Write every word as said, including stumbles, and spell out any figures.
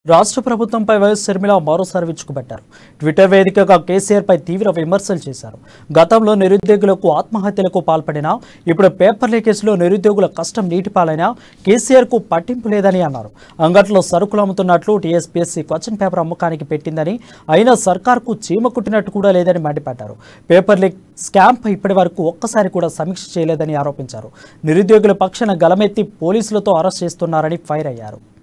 రాష్ట్ర ప్రభుత్వంపై వైఎస్ షర్మిల మరోసారి విరుచుకుపడ్డారు. ట్విట్టర్ వేదికగా కేసీఆర్పై తీవ్ర విమర్శలు చేశారు. గతంలో నిరుద్యోగులకు ఆత్మహత్యలకు పాల్పడినా ఇప్పుడు పేపర్ లీకేజ్లో నిరుద్యోగుల కష్టం నీటిపాలైనా కేసీఆర్కు పట్టింపు లేదని అన్నారు. అంగట్లో సరుకులు అమ్ముతున్నట్లు టీఎస్పీఎస్సీ క్వశ్చన్ పేపర్ అమ్మకానికి పెట్టిందని, అయినా సర్కార్కు చీమ కుట్టినట్టు కూడా లేదని మండిపడ్డారు. పేపర్ లీక్ స్కామ్పై ఇప్పటి వరకు ఒక్కసారి కూడా సమీక్ష చేయలేదని ఆరోపించారు. నిరుద్యోగుల పక్షాన గలమెత్తి పోలీసులతో అరెస్ట్ చేస్తున్నారని ఫైర్ అయ్యారు.